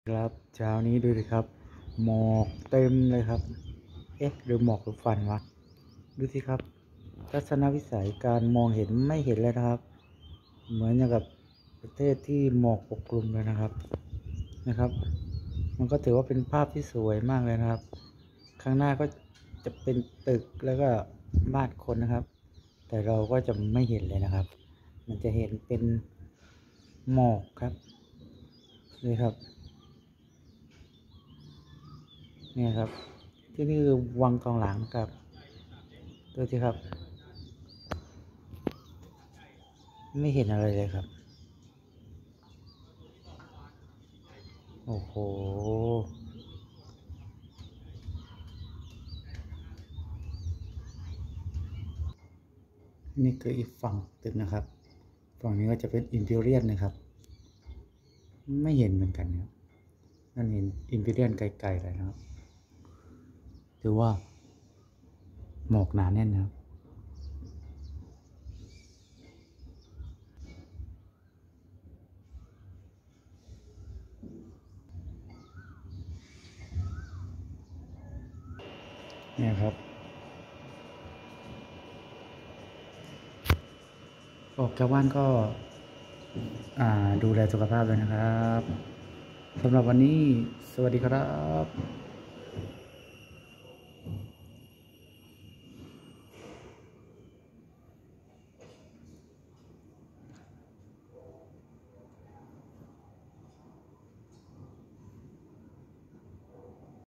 ครับเช้านี้ดูดิครับหมอกเต็มเลยครับหรือหมอกหรือฝันวะดูสิครับทัศนวิสัยการมองเห็นไม่เห็นเลยนะครับเหมือนอย่างกับประเทศที่หมอกปกคลุมเลยนะครับมันก็ถือว่าเป็นภาพที่สวยมากเลยนะครับข้างหน้าก็จะเป็นตึกแล้วก็บ้านคนนะครับแต่เราก็จะไม่เห็นเลยนะครับมันจะเห็นเป็นหมอกครับนี่ครับ เนี่ยครับที่นี่คือวังทองหลางครับดูสิครับไม่เห็นอะไรเลยครับโอ้โหนี่คืออีกฝั่งตึกนะครับฝั่งนี้ก็จะเป็นอิมพีเรียลนะครับไม่เห็นเหมือนกันครับนั่นเห็นอิมพีเรียลไกลๆเลยนะครับถือว่าหมอกหนาแน่นนะครับเนี่ยครับออกจากบ้านก็ดูแลสุขภาพเลยนะครับสำหรับวันนี้สวัสดีครับ